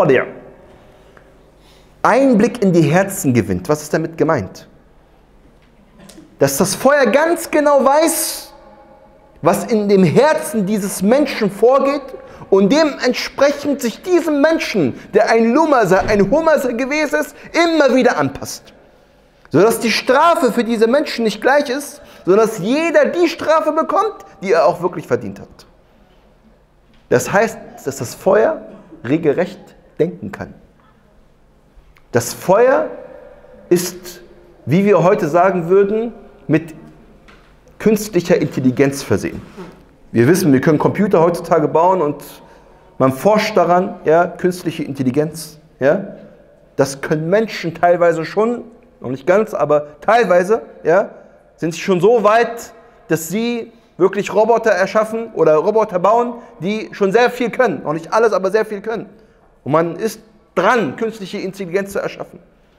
Einblick in die Herzen gewinnt. Was ist damit gemeint? Dass das Feuer ganz genau weiß, was in dem Herzen dieses Menschen vorgeht und dementsprechend sich diesem Menschen, der ein Lumasa, ein Humasa gewesen ist, immer wieder anpasst. Sodass die Strafe für diese Menschen nicht gleich ist, sondern dass jeder die Strafe bekommt, die er auch wirklich verdient hat. Das heißt, dass das Feuer regelrecht denken kann. Das Feuer ist, wie wir heute sagen würden, mit künstlicher Intelligenz versehen. Wir wissen, wir können Computer heutzutage bauen und man forscht daran, ja, künstliche Intelligenz. Ja, das können Menschen teilweise schon, noch nicht ganz, aber teilweise, ja, sind sie schon so weit, dass sie wirklich Roboter erschaffen oder Roboter bauen, die schon sehr viel können. Noch nicht alles, aber sehr viel können. Und man ist dran, künstliche Intelligenz zu erschaffen.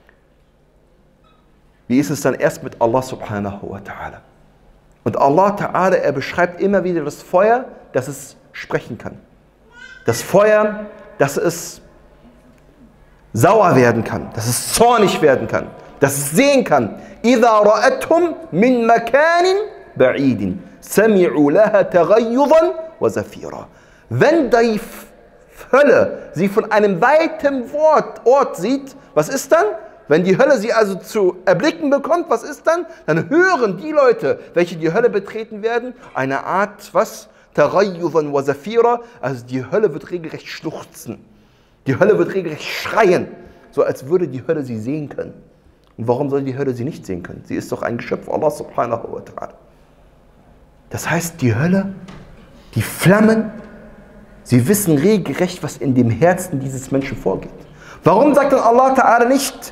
Wie ist es dann erst mit Allah subhanahu wa ta'ala? Und Allah ta'ala, er beschreibt immer wieder das Feuer, dass es sprechen kann. Das Feuer, dass es sauer werden kann, dass es zornig werden kann, dass es sehen kann. إِذَا رَأَتْهُمْ مِنْ مَكَانٍ بَعِيدٍ سَمِعُوا لَهَا تَغَيُّظًا وَزَفِيرًا. Wenn die Hölle sie von einem weiten Ort sieht, was ist dann? Wenn die Hölle sie also zu erblicken bekommt, was ist dann? Dann hören die Leute, welche die Hölle betreten werden, eine Art, was? Taghayyuzan wa zafira, also die Hölle wird regelrecht schluchzen. Die Hölle wird regelrecht schreien, so als würde die Hölle sie sehen können. Und warum soll die Hölle sie nicht sehen können? Sie ist doch ein Geschöpf Allah subhanahu wa ta'ala. Das heißt, die Hölle, die Flammen, sie wissen regelrecht, was in dem Herzen dieses Menschen vorgeht. Warum sagt dann Allah ta'ala nicht,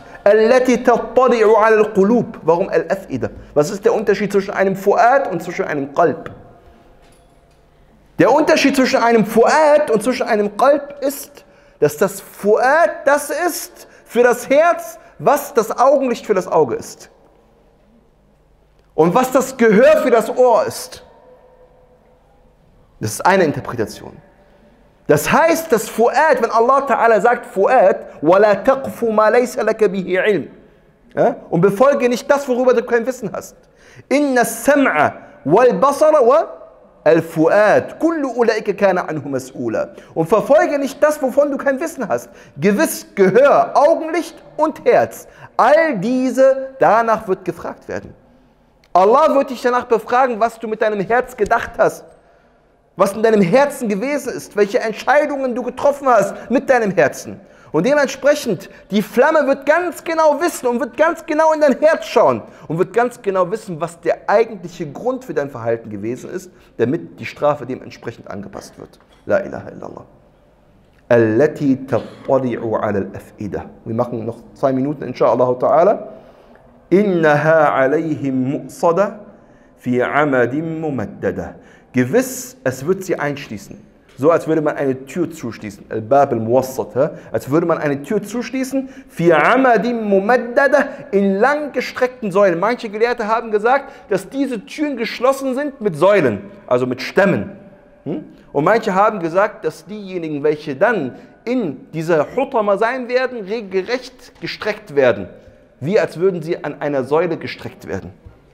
warum al-af'ida? Was ist der Unterschied zwischen einem Fu'ad und zwischen einem Qalb? Der Unterschied zwischen einem Fu'ad und zwischen einem Qalb ist, dass das Fu'ad das ist für das Herz, was das Augenlicht für das Auge ist. Und was das Gehör für das Ohr ist. Das ist eine Interpretation. Das heißt, das Fu'ad, wenn Allah Ta'ala sagt Fu'ad, وَلَا تَقْفُ مَا لَيْسَ لَكَ بِهِ عِلْمٍ, ja? Und befolge nicht das, worüber du kein Wissen hast. إِنَّ السَّمْعَ وَالْبَصَرَ وَالْفُؤَادِ كُلُّ أُولَئِكَ كَانَ عَنْهُ مَسْئُولًا. Und verfolge nicht das, wovon du kein Wissen hast. Gewiss Gehör, Augenlicht und Herz. All diese, danach wird gefragt werden. Allah wird dich danach befragen, was du mit deinem Herz gedacht hast, was in deinem Herzen gewesen ist, welche Entscheidungen du getroffen hast mit deinem Herzen. Und dementsprechend, die Flamme wird ganz genau wissen und wird ganz genau in dein Herz schauen und wird ganz genau wissen, was der eigentliche Grund für dein Verhalten gewesen ist, damit die Strafe dementsprechend angepasst wird. La ilaha illallah. Allati tattali'u ala al-af'idah. Wir machen noch 2 Minuten, inshallah ta'ala. Innaha alayhim mu'sada fi amadim mumaddada. Gewiss, es wird sie einschließen. So als würde man eine Tür zuschließen. Al-Bab al-Muwassat. Als würde man eine Tür zuschließen. Fi amadim mumaddada. In langgestreckten Säulen. Manche Gelehrte haben gesagt, dass diese Türen geschlossen sind mit Säulen. Also mit Stämmen. Und manche haben gesagt, dass diejenigen, welche dann in dieser Hutama sein werden, regelrecht gestreckt werden. Wie als würden sie an einer Säule gestreckt werden.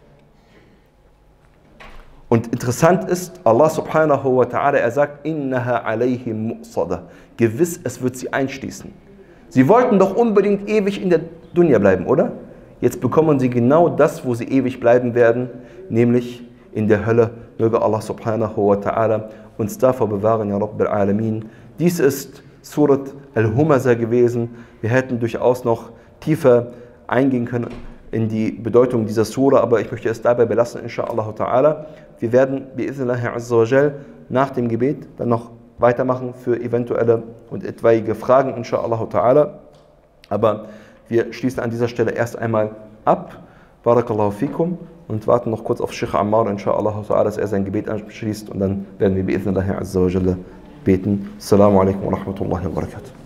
Und interessant ist, Allah subhanahu wa ta'ala, er sagt, Innaha alayhim mu'sada. Gewiss, es wird sie einschließen. Sie wollten doch unbedingt ewig in der Dunya bleiben, oder? Jetzt bekommen sie genau das, wo sie ewig bleiben werden, nämlich in der Hölle. Möge Allah subhanahu wa ta'ala uns davor bewahren, ya Rabbil Alamin. Dies ist Surat Al-Humaza gewesen. Wir hätten durchaus noch tiefer eingehen können in die Bedeutung dieser Sura, aber ich möchte es dabei belassen, inshallah ta'ala. Wir werden, bi'idhnillahi azza wa jal, nach dem Gebet dann noch weitermachen für eventuelle und etwaige Fragen, inshallah ta'ala. Aber wir schließen an dieser Stelle erst einmal ab. Barakallahu fikum. Und warten noch kurz auf Sheikh Ammar, inshallah ta'ala, dass er sein Gebet anschließt. Und dann werden wir bi'idhnillahi azza wa jal beten. Assalamu alaikum wa rahmatullahi wa barakatuh.